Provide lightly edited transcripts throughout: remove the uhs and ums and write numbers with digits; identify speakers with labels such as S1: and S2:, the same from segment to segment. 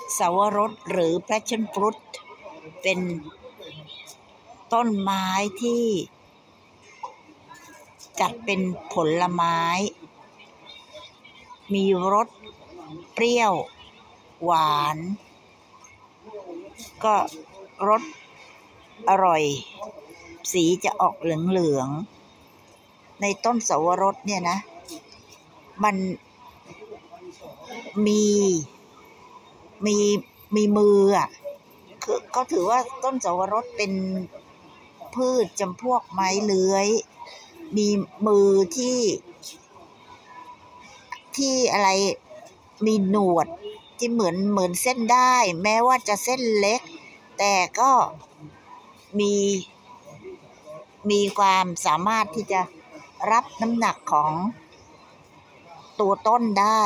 S1: สาวรสหรือ passion fruit เป็นต้นไม้ที่จัดเป็นผลไม้มีรสเปรี้ยวหวานก็รสอร่อยสีจะออกเหลืองๆในต้นสาวรสเนี่ยนะมันมีมืออ่ะคือก็ถือว่าต้นสาวรสเป็นพืชจำพวกไม้เลื้อยมีมือที่อะไรมีหนวดที่เหมือนเส้นได้แม้ว่าจะเส้นเล็กแต่ก็มีความสามารถที่จะรับน้ำหนักของตัวต้นได้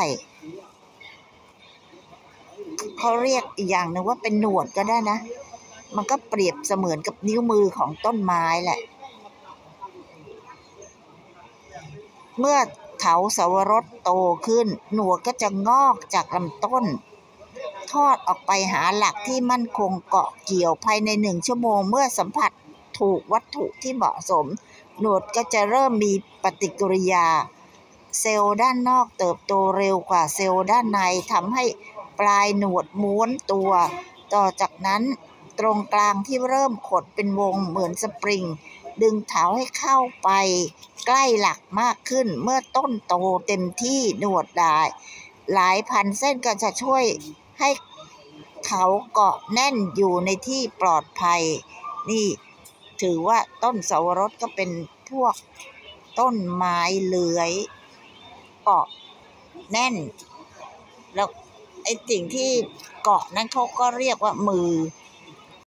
S1: เขาเรียกอีกอย่างหนึ่งว่าเป็นหนวดก็ได้นะมันก็เปรียบเสมือนกับนิ้วมือของต้นไม้แหละเมื่อเถาสาวรสโตขึ้นหนวดก็จะงอกจากลำต้นทอดออกไปหาหลักที่มั่นคงเกาะเกี่ยวภายใน1 ชั่วโมงเมื่อสัมผัสถูกวัตถุที่เหมาะสมหนวดก็จะเริ่มมีปฏิกิริยาเซลล์ด้านนอกเติบโตเร็วกว่าเซลล์ด้านในทำให้ปลายหนวดม้วนตัวต่อจากนั้นตรงกลางที่เริ่มขดเป็นวงเหมือนสปริงดึงเถาให้เข้าไปใกล้หลักมากขึ้นเมื่อต้นโตเต็มที่หนวดได้หลายพันเส้นก็จะช่วยให้เขาเกาะแน่นอยู่ในที่ปลอดภัยนี่ถือว่าต้นสาวรสก็เป็นพวกต้นไม้เลื้อยเกาะแน่นแล้วไอ้สิ่งที่เกาะนั้นเขาก็เรียกว่ามือ